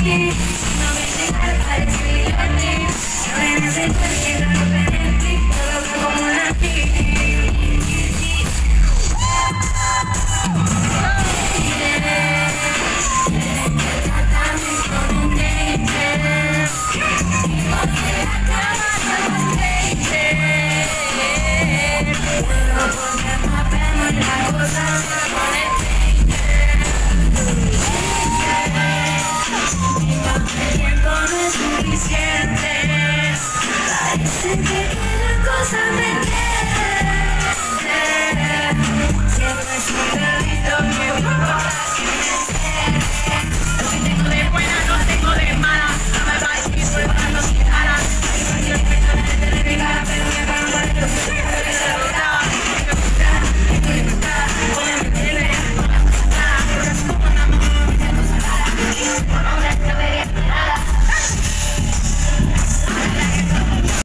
ti. No me llegar para escribirte. No me necesitas que no me ti. Todo fue como una Parece que la cosa me